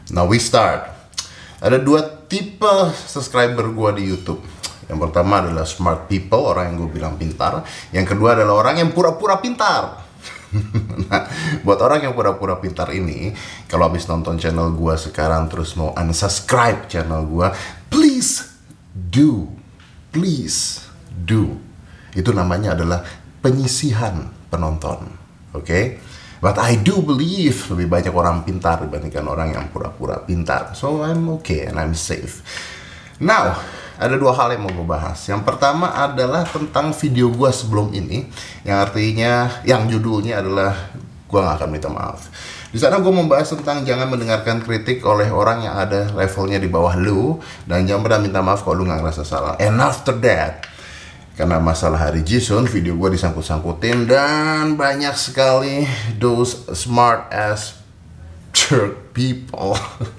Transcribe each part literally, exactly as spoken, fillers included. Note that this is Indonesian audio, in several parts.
Now we start. Ada dua tipe subscriber gua di YouTube. Yang pertama adalah smart people, orang yang gue bilang pintar. Yang kedua adalah orang yang pura-pura pintar. Nah, buat orang yang pura-pura pintar ini, kalau habis nonton channel gua sekarang terus mau unsubscribe channel gua, please do, please do. Itu namanya adalah penyisihan penonton, oke? Okay? But I do believe lebih banyak orang pintar dibandingkan orang yang pura-pura pintar. So I'm okay and I'm safe. Now, ada dua hal yang mau gue bahas. Yang pertama adalah tentang video gue sebelum ini, yang artinya, yang judulnya adalah gue gak akan minta maaf. Di sana gue membahas tentang jangan mendengarkan kritik oleh orang yang ada levelnya di bawah lu, dan jangan pernah minta maaf kalau lu gak ngerasa salah. And after that, karena masalah hari Jisun, video gue disangkut-sangkutin dan banyak sekali those smart ass jerk people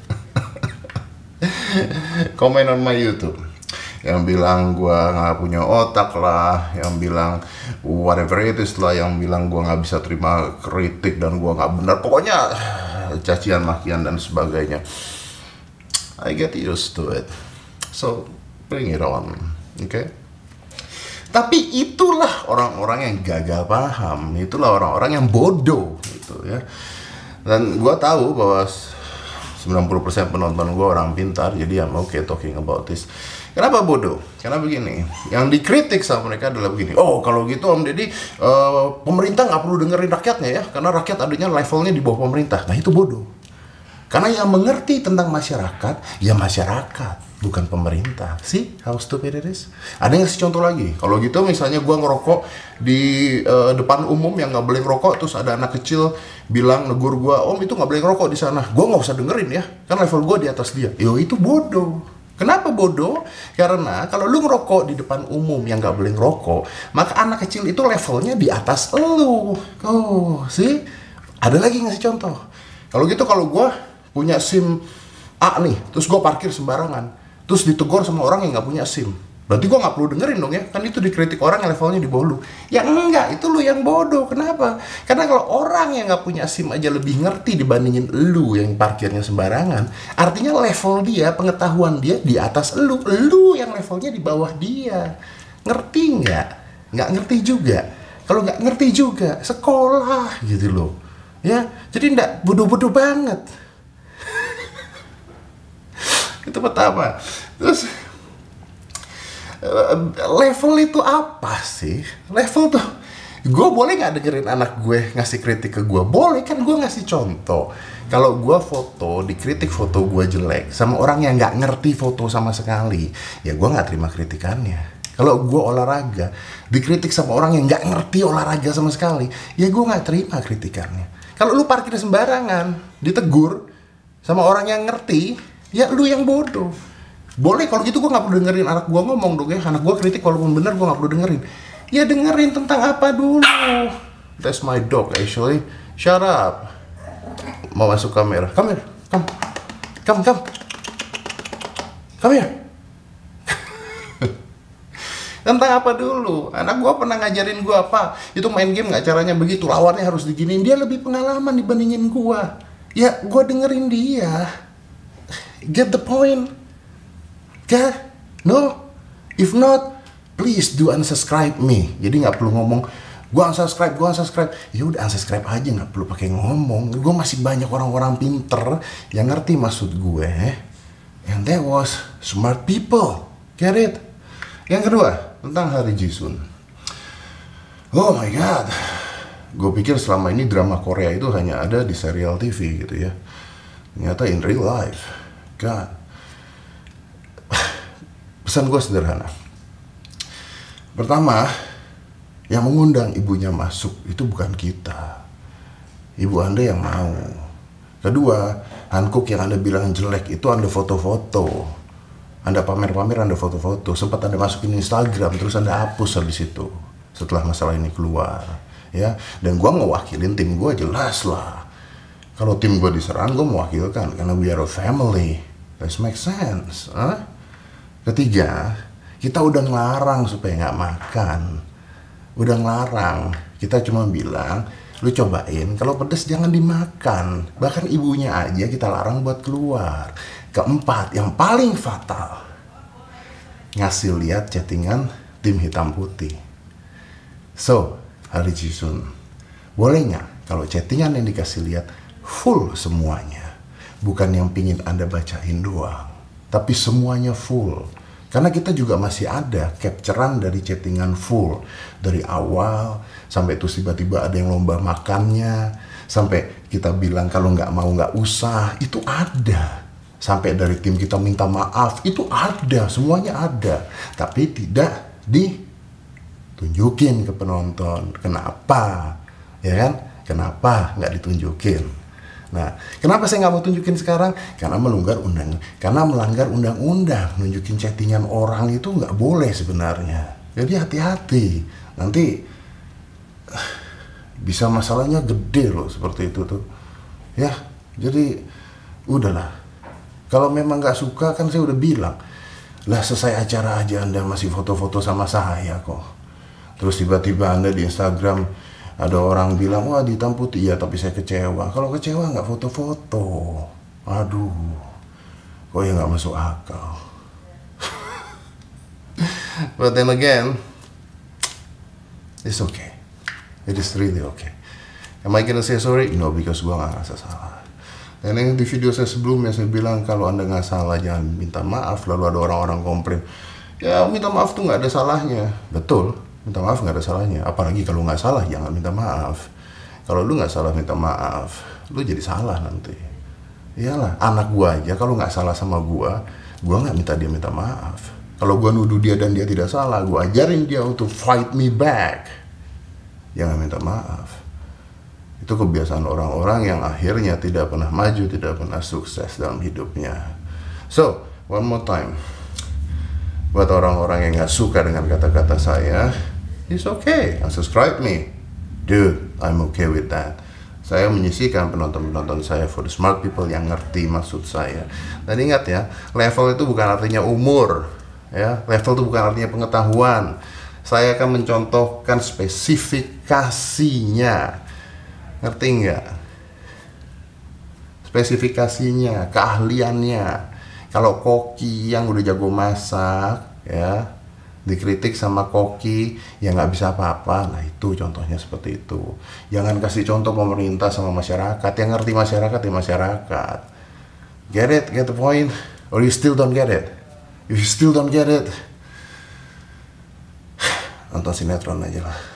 komen on my YouTube, yang bilang gue nggak punya otak lah, yang bilang whatever it is lah, yang bilang gue nggak bisa terima kritik dan gue nggak benar, pokoknya cacian makian dan sebagainya. I get used to it, so bring it on, oke? Okay? Tapi itulah orang-orang yang gagal paham, itulah orang-orang yang bodoh gitu ya. Dan gue tahu bahwa sembilan puluh persen penonton gue orang pintar, jadi I'm okay talking about this. Kenapa bodoh? Karena begini, yang dikritik sama mereka adalah begini. Oh, kalau gitu Om Deddy, uh, pemerintah nggak perlu dengerin rakyatnya ya, karena rakyat adanya levelnya di bawah pemerintah. Nah itu bodoh. Karena yang mengerti tentang masyarakat, ya masyarakat, bukan pemerintah. See how stupid it is? Ada yang kasih contoh lagi. Kalau gitu misalnya gua ngerokok di uh, depan umum yang nggak boleh ngerokok, terus ada anak kecil bilang negur gua, Om itu nggak boleh ngerokok di sana. Gua nggak usah dengerin ya, kan level gua di atas dia. Yo itu bodoh. Kenapa bodoh? Karena kalau lu ngerokok di depan umum yang nggak boleh ngerokok, maka anak kecil itu levelnya di atas lu. Oh, see? Ada lagi ngasih contoh. Kalau gitu kalau gua punya SIM A nih, terus gue parkir sembarangan, terus ditegur sama orang yang nggak punya SIM, berarti gue nggak perlu dengerin dong ya, kan itu dikritik orang yang levelnya di bawah lu. Ya enggak, itu lu yang bodoh. Kenapa? Karena kalau orang yang nggak punya SIM aja lebih ngerti dibandingin lu yang parkirnya sembarangan, artinya level dia, pengetahuan dia di atas lu, lu yang levelnya di bawah dia. Ngerti nggak? Nggak ngerti juga. Kalau nggak ngerti juga, sekolah gitu loh. Ya, jadi nggak bodoh-bodoh banget. Itu pertama. Terus level itu apa sih? Level tuh, gue boleh nggak dengerin anak gue ngasih kritik ke gue? Boleh kan, gue ngasih contoh. Kalau gue foto, dikritik foto gue jelek sama orang yang nggak ngerti foto sama sekali, ya gue nggak terima kritikannya. Kalau gue olahraga, dikritik sama orang yang nggak ngerti olahraga sama sekali, ya gue nggak terima kritikannya. Kalau lu parkir sembarangan, ditegur sama orang yang ngerti, ya lu yang bodoh. Boleh kalau gitu gue gak perlu dengerin anak gue ngomong dong ya. Anak gue kritik walaupun bener gue gak perlu dengerin. Ya dengerin tentang apa dulu. That's my dog actually. Shut up. Mau masuk kamera. Come here. Come. Come, come. Come here. Tentang apa dulu? Anak gue pernah ngajarin gue apa? Itu main game gak caranya begitu. Lawannya harus diginiin. Dia lebih pengalaman dibandingin gue. Ya gue dengerin dia. Get the point? Okay? No? If not, please do unsubscribe me. Jadi nggak perlu ngomong, gua unsubscribe, gua unsubscribe. Ya udah unsubscribe aja, nggak perlu pakai ngomong. Gue masih banyak orang-orang pinter yang ngerti maksud gue. And that was smart people. Get it? Yang kedua, tentang hari Jisun. Oh my god. Gue pikir selama ini drama Korea itu hanya ada di serial T V gitu ya. Ternyata in real life. God. Pesan gue sederhana. Pertama, yang mengundang ibunya masuk itu bukan kita. Ibu Anda yang mau. Kedua, Hankook yang Anda bilang jelek itu Anda foto-foto. Anda pamer-pamer, Anda foto-foto. Sempat Anda masukin Instagram, terus Anda hapus habis itu setelah masalah ini keluar. Ya, dan gue ngewakilin tim gue, jelas lah. Kalau tim gue diserang, gue mewakilkan karena we are a family. That makes sense. Huh? Ketiga, kita udah ngelarang supaya nggak makan. Udah ngelarang. Kita cuma bilang, Lu cobain, kalau pedas jangan dimakan. Bahkan ibunya aja kita larang buat keluar. Keempat, yang paling fatal, ngasih lihat chattingan tim hitam putih. So, Hari Jisun, boleh nggak kalau chattingan yang dikasih lihat full semuanya? Bukan yang pingin Anda bacain doang, tapi semuanya full. Karena kita juga masih ada capturean dari chattingan full. Dari awal, sampai terus tiba-tiba ada yang lomba makannya. Sampai kita bilang kalau nggak mau nggak usah, itu ada. Sampai dari tim kita minta maaf, itu ada. Semuanya ada. Tapi tidak ditunjukin ke penonton. Kenapa? Ya kan? Kenapa nggak ditunjukin? Nah, kenapa saya nggak mau tunjukin sekarang? Karena melanggar undang, karena melanggar undang-undang. Nunjukin chattingan orang itu nggak boleh sebenarnya. Jadi hati-hati. Nanti bisa masalahnya gede loh seperti itu tuh. Ya, jadi udahlah. Kalau memang nggak suka kan saya udah bilang. Lah selesai acara aja Anda masih foto-foto sama saya kok. Terus tiba-tiba Anda di Instagram ada orang bilang, wah di hitam putih, iya tapi saya kecewa. Kalau kecewa nggak foto-foto. Aduh, kok ya nggak masuk akal. But then again, it's okay. It is really okay. Am I gonna say sorry? No, because gua nggak ngerasa salah. Dan yang di video saya sebelumnya saya bilang kalau Anda nggak salah jangan minta maaf. Lalu ada orang-orang komplain, ya minta maaf tuh nggak ada salahnya. Betul. Minta maaf nggak ada salahnya, apalagi kalau nggak salah jangan minta maaf. Kalau lu nggak salah minta maaf, lu jadi salah nanti. Iyalah, anak gua aja kalau nggak salah sama gua, gua nggak minta dia minta maaf. Kalau gua nuduh dia dan dia tidak salah, gua ajarin dia untuk fight me back. Jangan minta maaf. Itu kebiasaan orang-orang yang akhirnya tidak pernah maju, tidak pernah sukses dalam hidupnya. So, one more time. Buat orang-orang yang gak suka dengan kata-kata saya, it's okay, unsubscribe me. Dude, I'm okay with that. Saya menyisihkan penonton-penonton saya for the smart people yang ngerti maksud saya. Dan ingat ya, level itu bukan artinya umur. Ya, level itu bukan artinya pengetahuan. Saya akan mencontohkan spesifikasinya. Ngerti nggak? Spesifikasinya, keahliannya. Kalau koki yang udah jago masak, ya, dikritik sama koki yang nggak bisa apa-apa, nah itu contohnya seperti itu. Jangan kasih contoh pemerintah sama masyarakat. Yang ngerti masyarakat ya masyarakat. Get it? Get the point? Or you still don't get it? If you still don't get it, nonton sinetron aja lah.